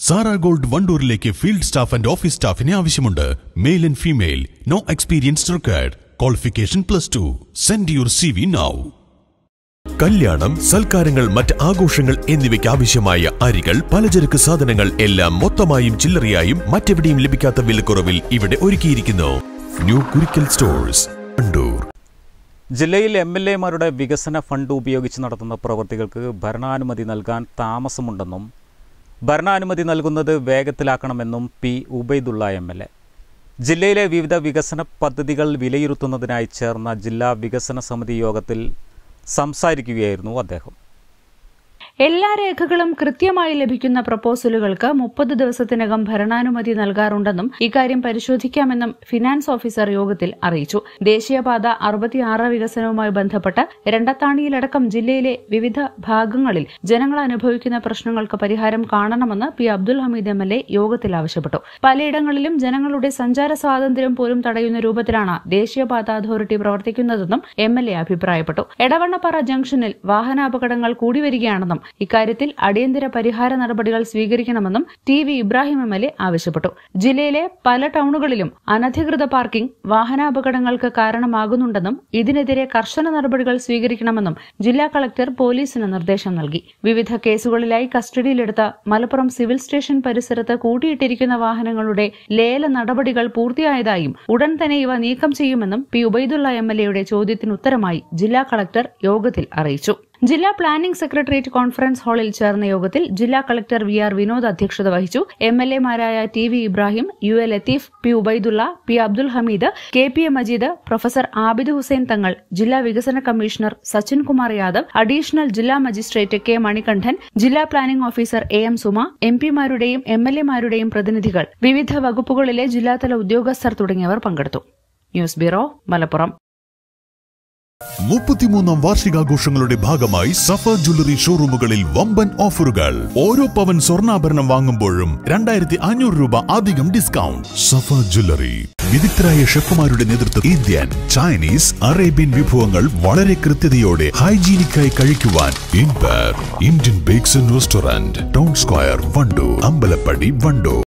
Sarah gold വണ്ടൂരിലേക്ക് field staff and office സ്റ്റാഫിനെ ആവശ്യമുണ്ട്. Male and female. No experience required. Qualification +2. Send your CV now. കല്യാണം, സൽക്കാരങ്ങൾ, മറ്റ് ആഘോഷങ്ങൾ എന്നിവയ്ക്ക് ആവശ്യമായ അരികൾ, പലചരക്ക് സാധനങ്ങൾ എല്ലാം മൊത്തമായും ചില്ലറയായും മറ്റെവിടെയും ലഭിക്കാത്ത വിലക്കുറവിൽ ഇവിടെ ഒരുക്കിയിരിക്കുന്നു. New Kurikkal stores, Wandoor. ജില്ലയിൽ MLA-മാരുടെ വികസന ഫണ്ട് ഉപയോഗിച്ച് നടത്തുന്ന പ്രവൃത്തികൾക്ക് ഭരണാനുമതി നൽകാൻ താമസമുണ്ടെന്നും ഭരണാനുമതി നൽകുന്നത് വേഗത്തിലാക്കണമെന്നും P. ഉബൈദുള്ള MLA. ജില്ലയിലെ വിവിധ വികസന പദ്ധതികൾ വിലയിരുത്തുന്നതിനായി ചേർന്ന ജില്ലാ വികസന സമിതി യോഗത്തിൽ സംസാരിക്കുകയായിരുന്നു അദ്ദേഹം. എല്ലാ രേഖകളും കൃത്യമായി ലഭിക്കുന്ന പ്രപ്പോസലുകൾക്ക് 30 ദിവസത്തിനകം ഭരണാനുമതി നൽകാറുണ്ടെന്നും ഇക്കാര്യം പരിശോധിക്കാമെന്നും ഫിനാൻസ് ഓഫീസർ യോഗത്തിൽ അറിയിച്ചു. ദേശീയപാത 66 വികസനവുമായി ബന്ധപ്പെട്ട് രണ്ടത്താണിയിലടക്കം ജില്ലയിലെ വിവിധ ഭാഗങ്ങളിൽ ജനങ്ങൾ അനുഭവിക്കുന്ന പ്രശ്നങ്ങൾക്ക് പരിഹാരം കാണണമെന്ന് P. അബ്ദുൽ ഹമീദ് MLA യോഗത്തിൽ ആവശ്യപ്പെട്ടു. പലയിടങ്ങളിലും ജനങ്ങളുടെ സഞ്ചാര സ്വാതന്ത്ര്യം പോലും തടയുന്ന രൂപത്തിലാണ് ദേശീയപാത അതോറിറ്റി പ്രവർത്തിക്കുന്നതെന്നും MLA അഭിപ്രായപ്പെട്ടു. എടവണ്ണപ്പാറ ജംഗ്ഷനിൽ വാഹനാപകടങ്ങൾ കൂടിവരികയാണെന്നും ഇക്കാര്യത്തിൽ അടിയന്തര പരിഹാര നടപടികൾ സ്വീകരിക്കണമെന്നും TV ഇബ്രാഹിം MLA ആവശ്യപ്പെട്ടു. ജില്ലയിലെ പല ടൌണുകളിലും അനധികൃത പാർക്കിംഗ് വാഹനാപകടങ്ങൾക്ക് കാരണമാകുന്നുണ്ടെന്നും ഇതിനെതിരെ കർശന നടപടികൾ സ്വീകരിക്കണമെന്നും ജില്ലാ കളക്ടർ പോലീസിന് നിർദ്ദേശം നൽകി. വിവിധ കേസുകളിലായി കസ്റ്റഡിയിലെടുത്ത മലപ്പുറം സിവിൽ സ്റ്റേഷൻ പരിസരത്ത് കൂട്ടിയിട്ടിരിക്കുന്ന വാഹനങ്ങളുടെ ലേല നടപടികൾ പൂർത്തിയായതായും ഉടൻ തന്നെ ഇവ നീക്കം ചെയ്യുമെന്നും P. ഉബൈദുള്ള MLA-യുടെ ചോദ്യത്തിന് ഉത്തരമായി ജില്ലാ കളക്ടർ യോഗത്തിൽ അറിയിച്ചു. ജില്ലാ പ്ലാനിംഗ് സെക്രട്ടേറിയറ്റ് കോൺഫറൻസ് ഹാളിൽ ചേർന്ന യോഗത്തിൽ ജില്ലാ കളക്ടർ VR വിനോദ് അധ്യക്ഷത വഹിച്ചു. MLA-മാരായ TV Ibrahim, UA Latheef, P. Ubaidulla, P. Abdul Hameed, KPA Majeed, professor Abid Hussain Thangal, ജില്ലാ വികസന കമ്മീഷണർ സച്ചിൻ കുമാർ യാദവ്, അഡീഷണൽ ജില്ലാ മജിസ്ട്രേറ്റ് K. മണികണ്ഠൻ, ജില്ലാ പ്ലാനിംഗ് ഓഫീസർ AM സുമ, MP-മാരുടെയും MLA-മാരുടെയും പ്രതിനിധികൾ, വിവിധ വകുപ്പുകളിലെ ജില്ലാതല ഉദ്യോഗസ്ഥർ തുടങ്ങിയവർ പങ്കെടുത്തു. News bureau, Malappuram. 33ാം വാർഷികാഘോഷങ്ങളുടെ ഭാഗമായി സഫ ജ്വല്ലറി ഷോറൂമുകളിൽ വമ്പൻ ഓഫറുകൾ. ഓരോ പവൻ സ്വർണ്ണാഭരണം വാങ്ങുമ്പോഴും 2500 രൂപ അധികം ഡിസ്കൗണ്ട്. സഫ ജ്വല്ലറി. വിദഗ്ധരായ ഷെഫുമാരുടെ നേതൃത്വം ഇന്ത്യൻ, ചൈനീസ്, അറേബ്യൻ വിഭവങ്ങൾ വളരെ കൃത്യതയോടെ ഹൈജീനിക്കായി കഴിക്കുവാൻ Indian bakes and restaurant, town square, Wandoor, Ambalappadi, Wandoor.